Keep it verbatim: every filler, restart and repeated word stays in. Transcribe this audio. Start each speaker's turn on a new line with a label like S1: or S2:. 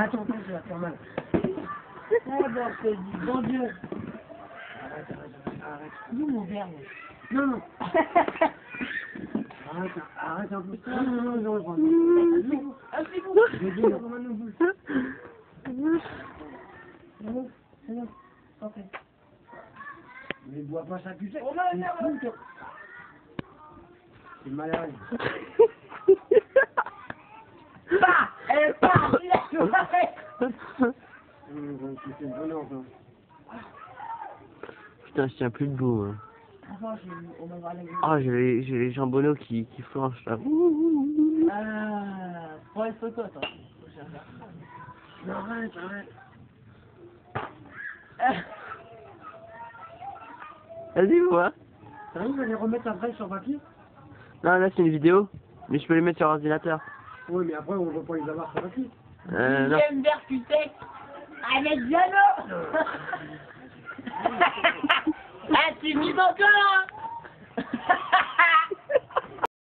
S1: Attends, attends, ça va faire mal. Oh non, je te dis, bon Dieu. Arrête, arrête, arrête. Où mon verre? Non, non. Arrête, arrête un peu. Non, non, non, non, non, non. Ah, c'est bon. Je vais dire, on va nous bouger. C'est bon, c'est bon. Ok. Mais bois pas ça, tu sais. On a un verre. C'est malade. Bah, elle part, il a arrête. C'est une bonne ordre.
S2: Putain, je tiens plus debout. Hein. Ah, j'ai les, j'ai les jambonneaux qui, qui flanchent là.
S1: Ah, prends une photo, toi. Arrête, arrête.
S2: Vas-y, vois.
S1: T'as vu, je vais les remettre après sur papier?
S2: Non, là c'est une vidéo, mais je peux les mettre sur l'ordinateur.
S1: Oui, mais après on va pas les avoir sur papier.
S2: Euh, non.
S1: Deuxième verre sec avec Jano. Ah, tu mises encore hein.